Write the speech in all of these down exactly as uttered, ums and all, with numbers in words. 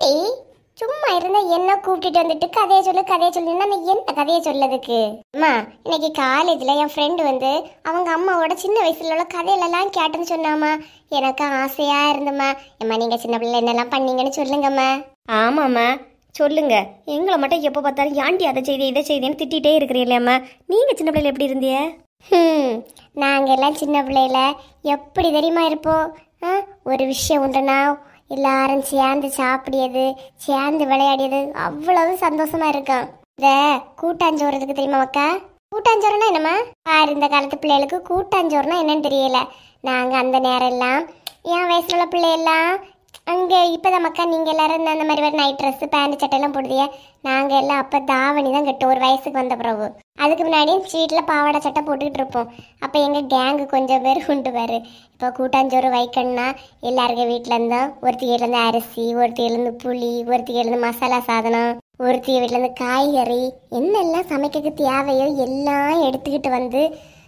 ஏன்டி சும்மா இருந்தா என்ன கூப்பிட்டுட்டு வந்துட்டு கதையை சொல்லு கதையை சொல்லுன்னா நான் என்ன கதையை சொல்லதுக்கு? அம்மா இன்னைக்கு காலேஜ்ல என் ஃப்ரெண்டு வந்து அவங்க அம்மாவோட சின்ன வயசுல உள்ள கதையிலெல்லாம் கேட்டுன்னு சொன்னாமா. எனக்கு ஆசையா இருந்தம்மா. அம்மா நீங்க சின்ன பிள்ளை என்னெல்லாம் பண்ணீங்கன்னு சொல்லுங்கம்மா. ஆமாம்மா சொல்லுங்க. எங்களை மட்டும் எப்போ பார்த்தாலும் ஏன்டி அதை செய்தி இதை செய்தின்னு திட்டிகிட்டே இருக்கிறீங்களேம்மா. நீங்கள் சின்ன பிள்ளைல எப்படி இருந்திய? ம் நாங்கள் எல்லாம் சின்ன பிள்ளையில எப்படி தெரியுமா இருப்போம்? ஆ ஒரு விஷயம் உண்டுனா எல்லாரும் சேர்ந்து சாப்பிடியது, சேர்ந்து விளையாடியது அவ்வளவு சந்தோஷமா இருக்கும். இந்த கூட்டாஞ்சோறதுக்கு தெரியுமா அக்கா? கூட்டாஞ்சோறுனா என்னம்மா? பாரு இந்த காலத்து பிள்ளைகளுக்கு கூட்டாஞ்சோறுனா என்னன்னு தெரியல. நாங்கள் அந்த நேரம் எல்லாம் என் வயசுல உள்ள பிள்ளையெல்லாம் அங்கே இப்போதான் மக்கா நீங்கள் எல்லாரும் அந்த மாதிரி வேறு நைட் ட்ரெஸ்ஸு பேண்ட் சட்டையெல்லாம் போடுதிய. நாங்கள் எல்லாம் அப்போ தாவணி தான் கட்டும் ஒரு வயசுக்கு வந்த பிறகு. அதுக்கு முன்னாடி வீட்டில் பாவாடை சட்டை போட்டுக்கிட்டு இருப்போம். அப்போ எங்கள் கேங்கு கொஞ்சம் பேர் உண்டு பாரு. இப்போ கூட்டாஞ்சோறு வைக்கணும்னா எல்லாருக்கும் வீட்டில் இருந்தால் ஒருத்திகிட்டேருந்து அரிசி, ஒருத்திகிட்டேருந்து புளி, ஒருத்திகிட்டேருந்து மசாலா சாதனம், ஒருத்தி வீட்டிலேருந்து காய்கறி என்னெல்லாம் சமைக்கிறதுக்கு தேவையோ எல்லாம் எடுத்துக்கிட்டு வந்து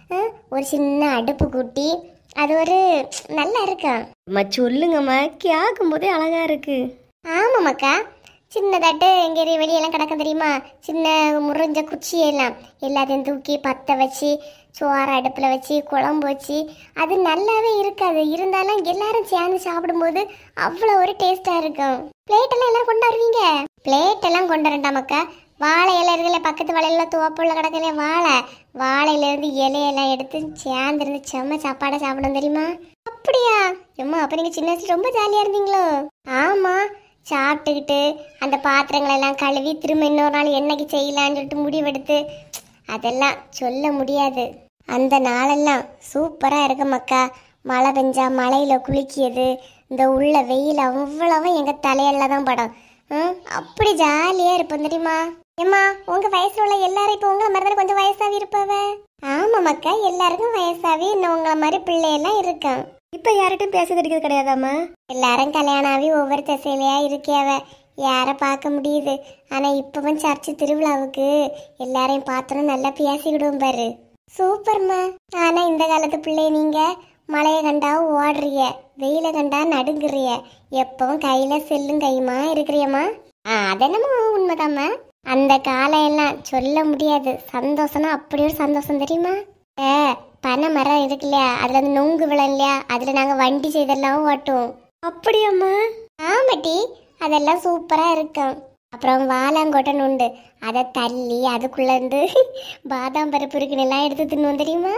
ஒரு சின்ன அடுப்பு கூட்டி அது ஒரு நல்லா இருக்கும். அம்மா சொல்லுங்கம்மா, கேட்கும் போதே அழகா இருக்கு. ஆமாம்மாக்கா, சின்னதாட்டு எங்கே வெளியெல்லாம் கிடக்கும் தெரியுமா? சின்ன முறிஞ்ச குச்சியெல்லாம் எல்லாத்தையும் தூக்கி பற்ற வச்சு சோறு அடுப்பில் வச்சு குழம்பு வச்சு அது நல்லாவே இருக்காது. இருந்தாலும் எல்லாரும் சேர்ந்து சாப்பிடும்போது அவ்வளோ ஒரு டேஸ்டாக இருக்கும். பிளேட்டெல்லாம் எல்லாம் கொண்டு வருவீங்க? பிளேட்டெல்லாம் கொண்டு வரண்டாமக்கா. வாழை இலை இருக்குல்ல, பக்கத்து வாழையில துவப்புள்ள கிடக்கல வாழை, வாழையிலேருந்து இலையெல்லாம் எடுத்து சேர்ந்துருந்து செம்ம சாப்பாடை சாப்பிடும் தெரியுமா? அப்படியா எம்மா? அப்போ நீங்கள் சின்ன வயசுல ரொம்ப ஜாலியாக இருந்தீங்களோ? ஆமாம், சாப்பிட்டுக்கிட்டு அந்த பாத்திரங்களெல்லாம் கழுவி திரும்ப இன்னொரு நாள் என்னைக்கு செய்யலான்னு சொல்லிட்டு முடிவெடுத்து அதெல்லாம் சொல்ல முடியாது. அந்த நாளெல்லாம் சூப்பராக இருக்கும் மக்கா. மழை பெஞ்சா மழையில் குளிக்கியது, இந்த உள்ள வெயில் அவ்வளவும் எங்கள் தலையில தான் படம். ம் அப்படி ஜாலியாக இருப்போம் தெரியுமா? ஏம்மா உங்கள் வயசில் உள்ள எல்லாரும் இப்போ உங்களை மாதிரி தானே கொஞ்சம் வயசாகவே இருப்பாவ? ஆமாம் மக்கா, எல்லாருக்கும் வயசாகவே இன்னும் உங்களை மாதிரி பிள்ளையெல்லாம் இருக்கான். இப்போ யார்கிட்டையும் பேச தெரியாது கிடையாதாம்மா? எல்லாரும் கல்யாணம் ஆகி ஒவ்வொரு திசையிலையா இருக்கியாவ, யாரை பார்க்க முடியுது. ஆனால் இப்போவும் சர்ச்சு திருவிழாவுக்கு எல்லாரையும் பார்த்தோன்னு நல்லா பேசிக்கிடுவோம் பாரு. சூப்பர்மா. ஆனால் இந்த காலத்து பிள்ளைய நீங்கள் மழையை கண்டா ஓடுறிய, வெயிலை கண்டா நடுங்குறிய, எப்பவும் கையில் செல்லும் கையுமா இருக்கிறியம்மா. ஆ அதென்னமோ உண்மைதாம்மா. அந்த காலம் எல்லாம் சொல்ல முடியாது. சந்தோஷம்னா அப்படி ஒரு சந்தோஷம் தெரியுமா? ஏ பனை மரம் இருக்கு இல்லையா, அதுல அந்த நொங்கு விழம் இல்லையா, அதுல நாங்க வண்டி செய்தெல்லாம் ஓட்டுவோம். அப்படியாம்மா? ஆமாட்டி, அதெல்லாம் சூப்பரா இருக்கும். அப்புறம் வாழாங்கொட்டன் உண்டு, அதை தள்ளி அதுக்குள்ள இருந்து பாதாம் பருப்பு இருக்குன்னு எல்லாம் எடுத்து தின்னுவோம் தெரியுமா?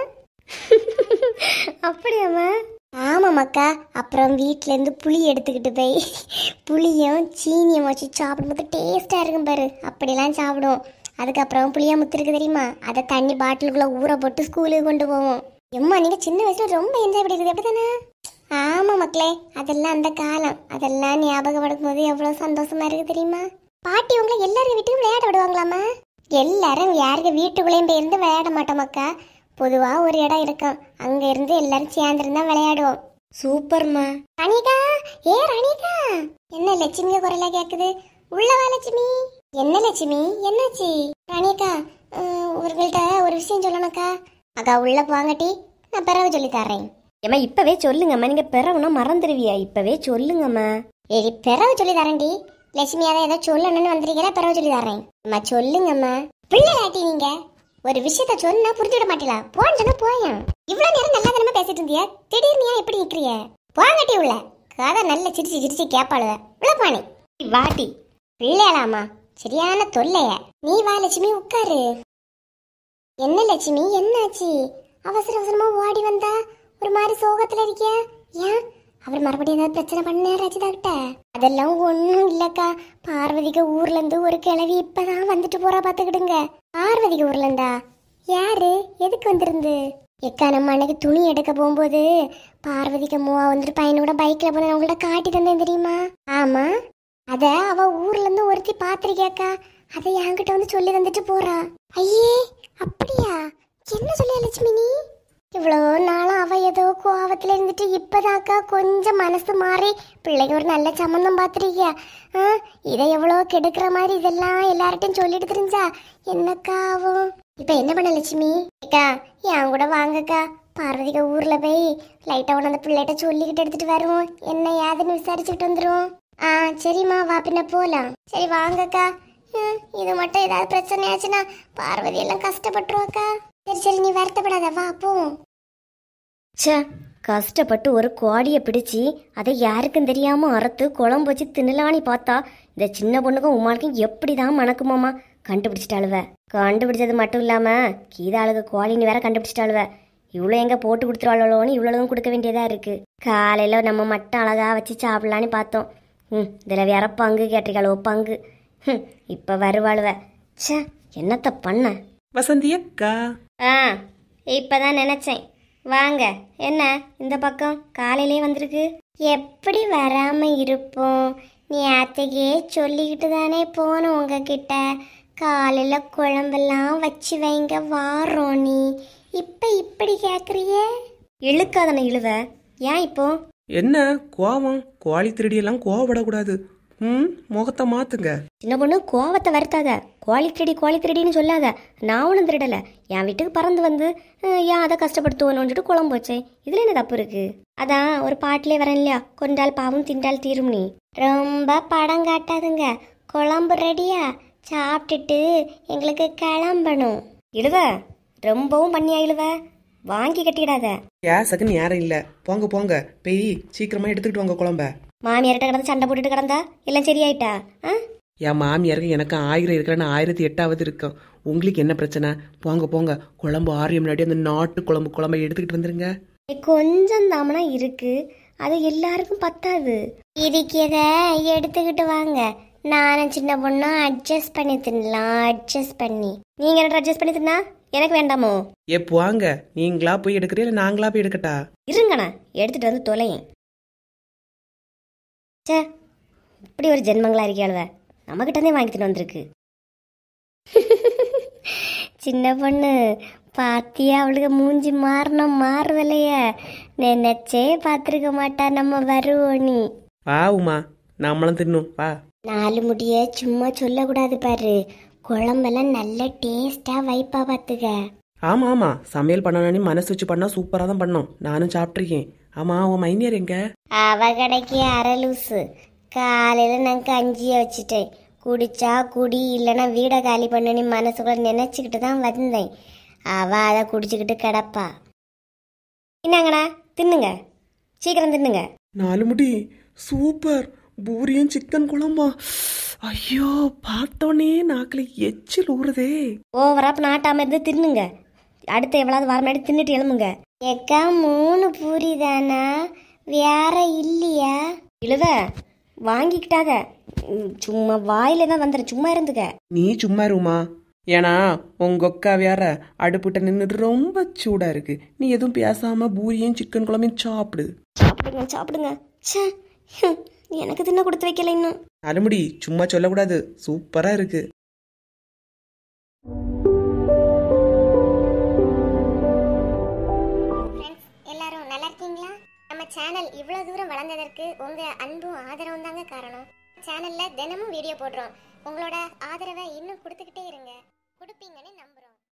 அப்படியாம்மா? ஆமாம்மாக்கா. அப்புறம் வீட்டிலேருந்து புளி எடுத்துக்கிட்டு போய் புளியும் சீனியும் வச்சு சாப்பிடும்போது டேஸ்ட்டாக இருக்கும் பாரு, அப்படிலாம் சாப்பிடுவோம். அதுக்கப்புறம் புளியா முத்து இருக்கு தெரியுமா, அதை தண்ணி பாட்டிலுக்குள்ளே ஊற போட்டு ஸ்கூலுக்கு கொண்டு போவோம். எம்மா நீங்கள் சின்ன வயசில் ரொம்ப என்ஜாய் பண்ணிருக்குது எப்படி தானே? ஆமாம் மக்களே, அதெல்லாம் அந்த காலம். அதெல்லாம் ஞாபகப்படுத்தும் போது எவ்வளோ சந்தோஷமா இருக்கு தெரியுமா? பாட்டி உங்களை எல்லாரும் வீட்டுக்கும் விளையாட விடுவாங்களாம்மா? எல்லாரும் யாருக்கு வீட்டுக்குள்ளேயும் போயிருந்து விளையாட மாட்டோம் மக்கா. பொதுவாக ஒரு இடம் இருக்கும், அங்கே இருந்து எல்லாரும் சேர்ந்துருந்தா விளையாடுவோம். சூப்பர்மா. ரணிகா, ஏ ரணிகா, என்ன லட்சுமிய குரலா கேக்குது? உள்ளவா லட்சுமி? என்ன லட்சுமி, என்னாச்சு? ரணிகா, உங்கள்கிட்ட ஒரு விஷயம் சொல்லணும்க்கா. அக்கா உள்ள போங்கட்டி, நான் பிறகு சொல்லி தர்றேன். ஏம்மா இப்பவே சொல்லுங்கம்மா, நீங்க பிறகுனா மறந்துடுவியா? இப்பவே சொல்லுங்கம்மா. ஏடி பிறகு சொல்லி தரேன்டி. லட்சுமி அதை ஏதோ சொல்லணும்னு வந்திருக்கீங்களா? பிறகு சொல்லி தர்றேன். அம்மா சொல்லுங்கம்மா. பிள்ளையாட்டி நீங்க ஒரு விஷயத்த சொன்னா புரிஞ்சுட மாட்டீங்களா? போன்னு சொன்னா போயேன். இவ்வளவு நேரம் நல்லா தானே பேசிட்டு இருந்தியா, திடீர்னு ஏன் எப்படி நிக்கிறிய? போங்கட்டி உள்ள. கதை நல்ல சிரிச்சு சிரிச்சு கேப்பாளுவ. உள்ள போனே வாட்டி. பிள்ளையாளாமா, சரியான தொல்லைய. நீ வா லட்சுமி, உட்காரு. என்ன லட்சுமி, என்னாச்சு? அவசர அவசரமா ஓடி வந்தா ஒரு மாதிரி சோகத்துல இருக்கிய? ஏன் அவர் மறுபடியும் ஏதாவது பிரச்சனை பண்ண ரச்சிதாக்கிட்ட? அதெல்லாம் ஒன்றும் இல்லக்கா. பார்வதிக்கு ஊர்ல இருந்து ஒரு கிழவி இப்பதான் வந்துட்டு போறா, பாத்துக்கிடுங்க. பார்வதிக்கு ஊர்ல இருந்தா? யாரு, எதுக்கு வந்திருந்து? எக்கா நம்ம அன்னைக்கு துணி எடுக்க போகும்போது பார்வதிக்கு மூவா வந்துட்டு பையனோட பைக்ல போன உங்கள்ட்ட காட்டி தந்தேன் தெரியுமா? ஆமா, அத அவ ஊர்ல இருந்து ஒருத்தி பாத்திருக்கியாக்கா. அதை என்கிட்ட வந்து சொல்லி தந்துட்டு போறா. ஐயே அப்படியா? என்ன சொல்லியா லட்சுமி நீ? இவ்வளோ நாளும் அவ ஏதோ கோவத்துல இருந்துட்டு இப்பதாக்கா கொஞ்சம் மனசு மாறி பிள்ளைக்கு ஒரு நல்ல சம்மந்தம் பார்த்துருக்கியா? ஆ இதை எவ்வளோ கெடுக்கிற மாதிரி இதெல்லாம் எல்லார்ட்டையும் சொல்லிட்டு தெரிஞ்சா என்னக்கா ஆகும்? இப்ப என்ன பண்ண லட்சுமி? அக்கா என் கூட வாங்கக்கா, பார்வதிக்கு ஊர்ல போய் லைட்டா உன அந்த பிள்ளைகிட்ட சொல்லிக்கிட்டு எடுத்துட்டு வருவோம், என்ன ஏதுன்னு விசாரிச்சுக்கிட்டு வந்துருவோம். ஆ சரிம்மா வா பின்ன போலாம். சரி வாங்கக்கா. ஹம், இது மட்டும் ஏதாவது பிரச்சனை ஆச்சுன்னா பார்வதி எல்லாம் கஷ்டப்பட்டுருவாக்கா. சரி சரி நீ வருத்தப்படாத வா போ. ச்சே, கஷ்டப்பட்டு ஒரு கோழியை பிடிச்சி அதை யாருக்கும் தெரியாம அறுத்து குழம்பு வச்சு தின்னலான்னு பார்த்தா இந்த சின்ன பொண்ணுக்கும் உமாளுக்கும் எப்படி தான் மணக்குமாமா. கண்டுபிடிச்சிட்டாளுவ. கண்டுபிடிச்சது மட்டும் இல்லாம கீதாளுக்கு கோழின்னு வேற கண்டுபிடிச்சிட்டாளுவ. இவ்வளோ எங்க போட்டு கொடுத்துருவாளோன்னு இவ்வளோவும் கொடுக்க வேண்டியதா இருக்கு. காலையில நம்ம மட்டும் அழகா வச்சு சாப்பிடலான்னு பார்த்தோம். ம் இதில் வேற பங்கு கேட்டிருக்காளோ பங்கு. ம் இப்போ வருவாளுவ. ச்சே என்னத்த பண்ண. வசந்தி அக்கா. ஆ இப்பதான் நினைச்சேன். வாங்க. என்ன இந்த பக்கம் காலையிலே வந்திருக்கு? எப்படி வராம இருப்போம்? நீ அத்தைக்கே சொல்லிக்கிட்டு தானே போனோம் உங்ககிட்ட. காலையில குழம்பெல்லாம் வச்சு வைங்க வாரோம். நீ இப்ப இப்படி கேக்குறியே? இழுக்காதன இழுவ. ஏன் இப்போ? என்ன கோவம்? கோழி திருடியெல்லாம் கோவப்படக்கூடாது. ம் முகத்தை மாத்துங்க. சின்ன பொண்ணு கோவத்தை வருத்தாத. கோழி திருடி கோழி திருடின்னு சொல்லாத. நான் ஒன்றும் திருடல. என் வீட்டுக்கு பறந்து வந்து அஹ், ஏன் அதை கஷ்டப்படுத்துவோன்னு குழம்பு வச்சேன். இதுல என்ன தப்பு இருக்கு? அதான் ஒரு பாட்டிலே வரேன் இல்லையா, கொண்டால் பாவம் திண்டால் தீரும். நீ ரொம்ப படம் காட்டாதுங்க. குழம்பு ரெடியா? சாப்பிட்டுட்டு எங்களுக்கு கிளம்பணும். இழுவ ரொம்பவும் பண்ணியா இழுவ. வாங்கி கட்டிடாத. கேஸுக்குன்னு யாரும் இல்ல. போங்க போங்க போய் சீக்கிரமா எடுத்துக்கிட்டு வாங்க குழம்ப. மாமியார்கிட்ட கிடந்து சண்டை போட்டுட்டு கிடந்தா எல்லாம் சரியாயிட்டா? ஆ என் மாமியாருக்கு எனக்கு ஆயிரம் இருக்கிறேன்னு ஆயிரத்தி எட்டாவது இருக்கும். உங்களுக்கு என்ன பிரச்சனை? போங்க போங்க குழம்பு ஆரியம் முன்னாடி அந்த நாட்டு குழம்பு குழம்பை எடுத்துக்கிட்டு வந்துருங்க. கொஞ்சம் தாமனா இருக்கு. அது எல்லாருக்கும் பத்தாது. இருக்கிறத எடுத்துக்கிட்டு வாங்க. நானும் சின்ன பொண்ணும் அட்ஜஸ்ட் பண்ணி தின்னலாம். அட்ஜஸ்ட் பண்ணி. நீங்க என்ன அட்ஜஸ்ட் பண்ணி தின்னா எனக்கு வேண்டாமோ? ஏ போங்க. நீங்களா போய் எடுக்கிறீ இல்லை நாங்களா போய் எடுக்கட்டா? இருங்கண்ணா எடுத்துட்டு வந்து தொலையேன். சே இப்படி ஒரு ஜென்மங்களா இருக்கியாளுவ. நம்மகிட்டே வாங்கிட்டு வந்திருக்கு. சின்ன பொண்ணு பாத்தியா அவளுக்கு மூஞ்சி மாறணும் மாறுதலைய நினைச்சே பாத்திருக்க மாட்டா. நம்ம வருவோம். நீ வா உமா, நம்மளும் தின்னும் வா. நாலு முடிய சும்மா சொல்லக்கூடாது பாரு. குழம்பெல்லாம் நல்ல டேஸ்டா வைப்பா பாத்துக்க. ஆமா ஆமா சமையல் பண்ணணும் மனசு வச்சு பண்ணா சூப்பரா தான் பண்ணோம். நானும் சாப்பிட்ருக்கேன். ஆமா உன் மைனியர் எங்க? அவ கடைக்கு அரலூசு. காலையில நான் கஞ்சிய வச்சுட்டேன். குடிச்சா குடி, இல்லைன்னா வீடை காலி பண்ணி மனசுக்குள்ள நினைச்சுக்கிட்டு தான் வந்தேன். அவ அதை குடிச்சுக்கிட்டு கிடப்பா. என்னங்கண்ணா தின்னுங்க, சீக்கிரம் தின்னுங்க. நாலு முடி சூப்பர். பூரியும் சிக்கன் குழம்பா. ஐயோ பார்த்தோன்னே நாக்கில் எச்சில் ஊறுதே. ஓவரா நாட்டாம இருந்து தின்னுங்க. அடுத்த எவ்வளவு வாரம் முன்னாடி தின்னுட்டு எழுமுங்க. எக்கா மூணு பூரி தானா? வேற இல்லையா? இழுவ வாங்கிக்கிட்டாக. ம், சும்மா வாயில தான் வந்துடுற. சும்மா இருந்துக்க. நீ சும்மா இருமா. ஏன்னா உங்க அக்கா வேற அடுப்புட்ட நின்றுட்டு ரொம்ப சூடா இருக்கு. நீ எதுவும் பேசாம பூரியும் சிக்கன் குழம்பையும் சாப்பிடு. சாப்பிடுங்க சாப்பிடுங்க. ச்சே ஹம், எனக்கு தின்ன கொடுத்து வைக்கல இன்னும். அலுமுடி சும்மா சொல்லக்கூடாது. சூப்பரா இருக்கு. எல்லாரும் நல்லா இருக்கீங்களா? நம்ம சேனல் இவ்வளவு தூரம் வளர்ந்ததற்கு உங்க அன்பும் ஆதரவும் தாங்க காரணம். சேனல்ல தினமும் வீடியோ போடுறோம். உங்களோட ஆதரவை இன்னும் கொடுத்துக்கிட்டே இருங்க.